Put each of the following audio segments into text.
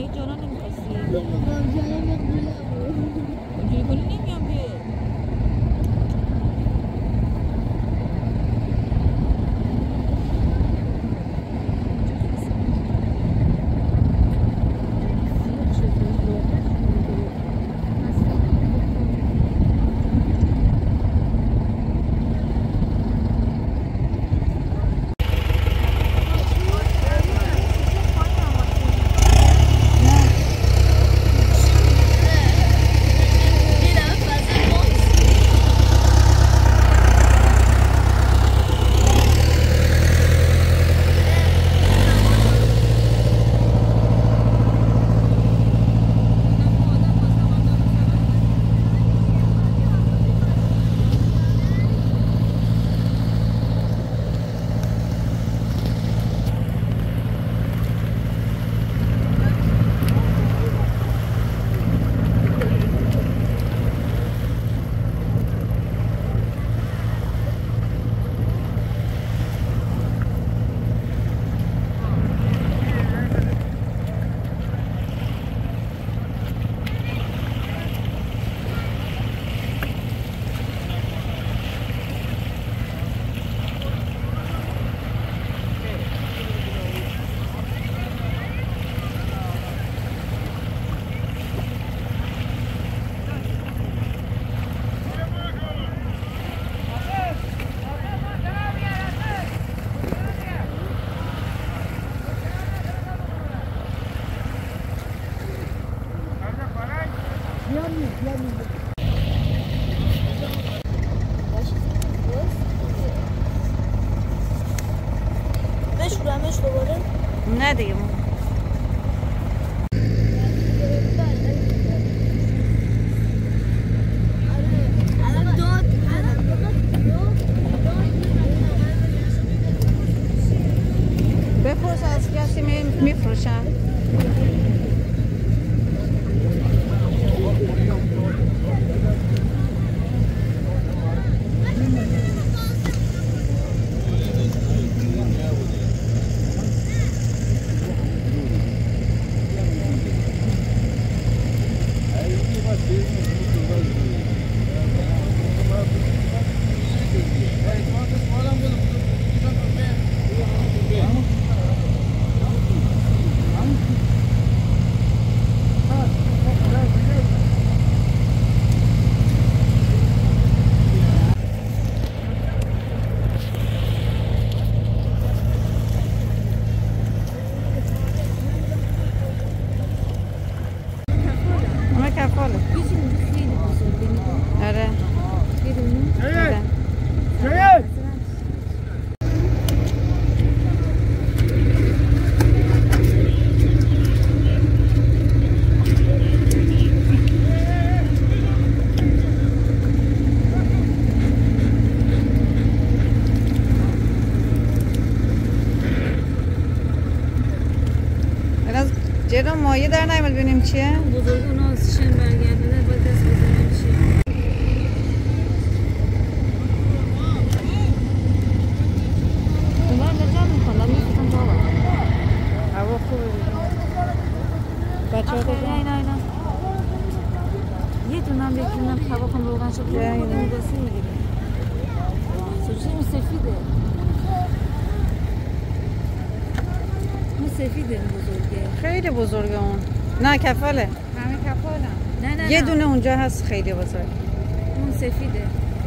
یه جانا نمیخواستی اینجوری کنی نمیام که نه دیگه بپرس از کسی میفروشن چرا مایه در نمیاد ببینیم چیه؟ بزرگان آسیشن برگردونه باید دست بزنیم چیه؟ اونا نجا میکنم میفتم بابا هوا خوبه بچه ها آخه اینا یه دونم یکی دونم هوا کن روغن شد خودمون دستی میگیریم سوچه این سفیده سفیده این بزرگه خیلی بزرگه اون نه کفاله همه کفالم نه یه دونه اونجا هست خیلی بزرگ اون سفیده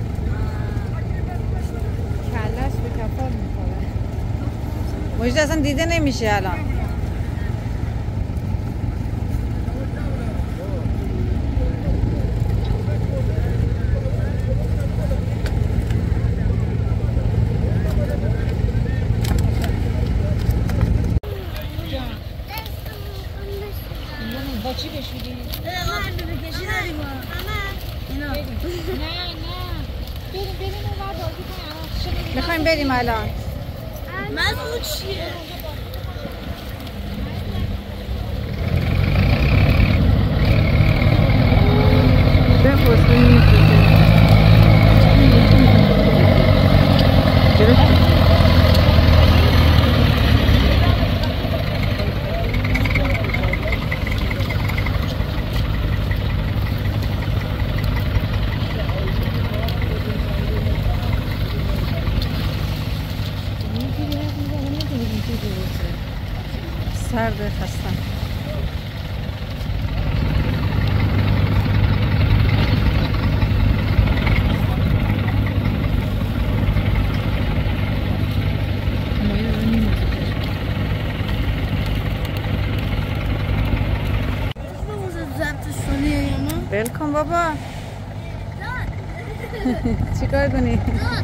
کلش به کفال میخوره مجد اصلا دیده نمیشه الان چی بشوری؟ من بکشی داریم اینا نه بریم اون بازی کنیم میخوایم بریم الان مزمون چیه؟ بپرس ببینیم خیلی روزه سرد خستم. بلکن بابا چیکار کنی؟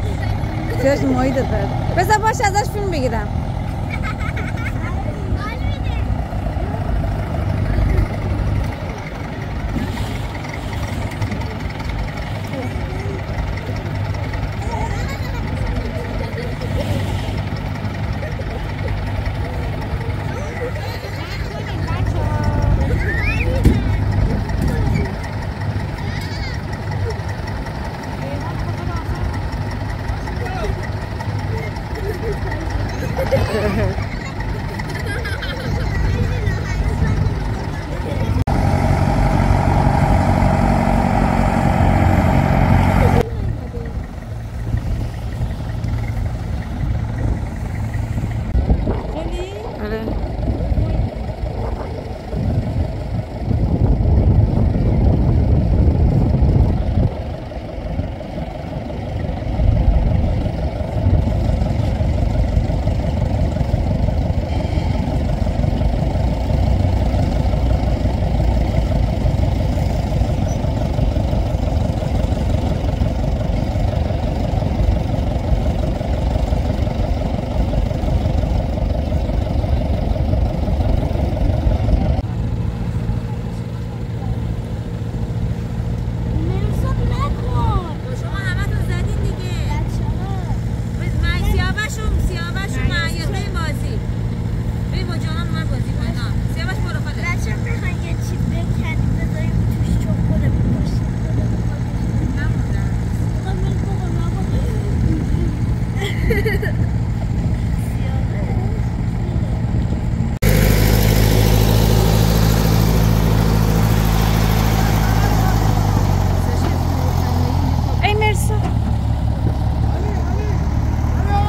سیاش ماهی داد بذار باشه ازش فیلم بگیرم.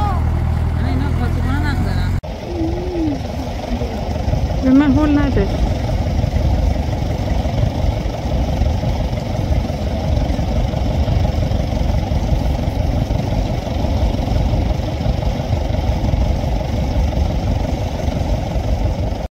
به من هول نده.